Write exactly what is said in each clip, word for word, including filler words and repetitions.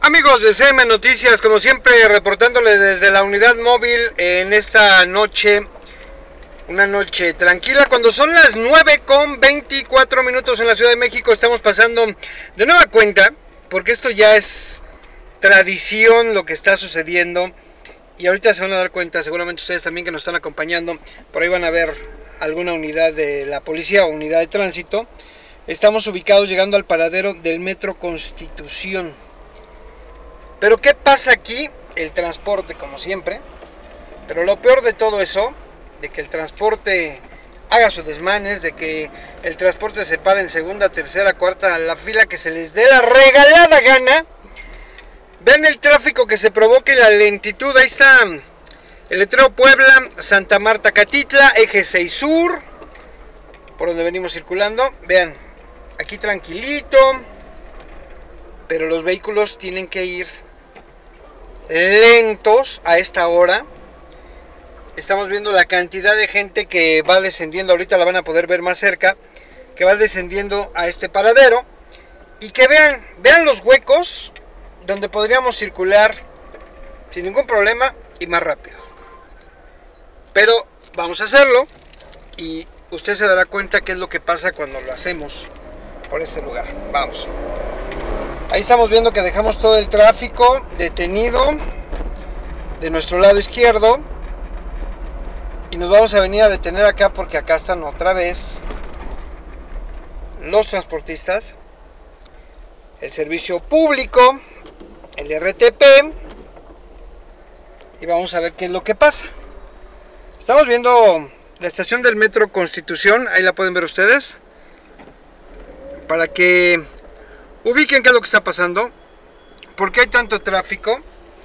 Amigos de C M Noticias, como siempre reportándoles desde la unidad móvil en esta noche, una noche tranquila, cuando son las nueve con veinticuatro minutos en la Ciudad de México. Estamos pasando de nueva cuenta, porque esto ya es tradición lo que está sucediendo, y ahorita se van a dar cuenta, seguramente ustedes también que nos están acompañando, por ahí van a ver alguna unidad de la policía o unidad de tránsito. Estamos ubicados llegando al paradero del Metro Constitución. Pero ¿qué pasa aquí? El transporte, como siempre. Pero lo peor de todo eso, de que el transporte haga sus desmanes, de que el transporte se pare en segunda, tercera, cuarta, la fila que se les dé la regalada gana. Vean el tráfico que se provoca y la lentitud. Ahí está el letrero Puebla, Santa Marta, Catitla, eje seis Sur, por donde venimos circulando. Vean, aquí tranquilito, pero los vehículos tienen que ir lentos a esta hora. Estamos viendo la cantidad de gente que va descendiendo, ahorita la van a poder ver más cerca, que va descendiendo a este paradero, y que vean, vean los huecos donde podríamos circular sin ningún problema y más rápido. Pero vamos a hacerlo y usted se dará cuenta qué es lo que pasa cuando lo hacemos por este lugar. Vamos. Ahí estamos viendo que dejamos todo el tráfico detenido de nuestro lado izquierdo y nos vamos a venir a detener acá, porque acá están otra vez los transportistas, el servicio público, el R T P, y vamos a ver qué es lo que pasa. Estamos viendo la estación del Metro Constitución, ahí la pueden ver ustedes, para que ubiquen qué es lo que está pasando, por qué hay tanto tráfico,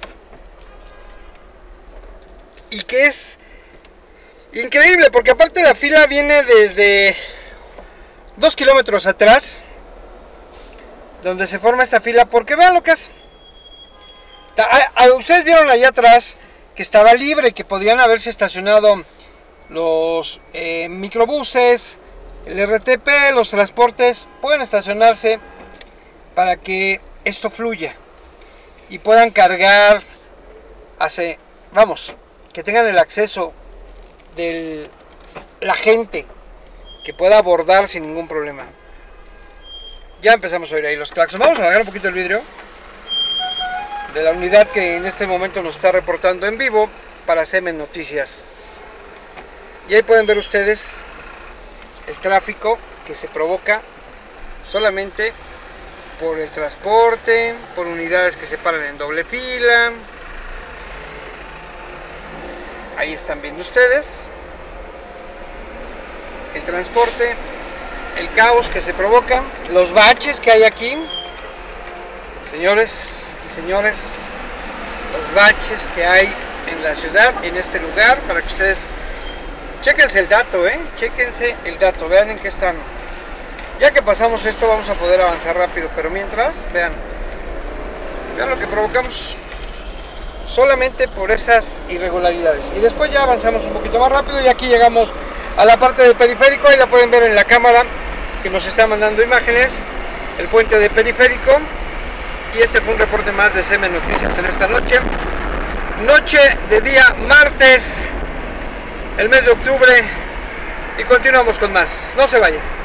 y que es increíble, porque aparte la fila viene desde dos kilómetros atrás, donde se forma esta fila, porque vean lo que es. Ustedes vieron allá atrás que estaba libre, que podrían haberse estacionado los eh, microbuses, el R T P, los transportes, pueden estacionarse para que esto fluya y puedan cargar, hace, vamos, que tengan el acceso de la gente, que pueda abordar sin ningún problema. Ya empezamos a oír ahí los claxons. Vamos a bajar un poquito el vidrio de la unidad que en este momento nos está reportando en vivo para C M Noticias. Y ahí pueden ver ustedes el tráfico que se provoca solamente por el transporte, por unidades que se paran en doble fila. Ahí están viendo ustedes el transporte, el caos que se provoca, los baches que hay aquí, señores y señores, los baches que hay en la ciudad, en este lugar, para que ustedes chequense el dato, eh, chequense el dato, vean en qué están. Ya que pasamos esto vamos a poder avanzar rápido, pero mientras, vean, vean lo que provocamos solamente por esas irregularidades. Y después ya avanzamos un poquito más rápido y aquí llegamos a la parte del periférico. Ahí la pueden ver en la cámara que nos está mandando imágenes, el puente de periférico. Y este fue un reporte más de C M Noticias en esta noche, noche de día martes, el mes de octubre, y continuamos con más. No se vayan.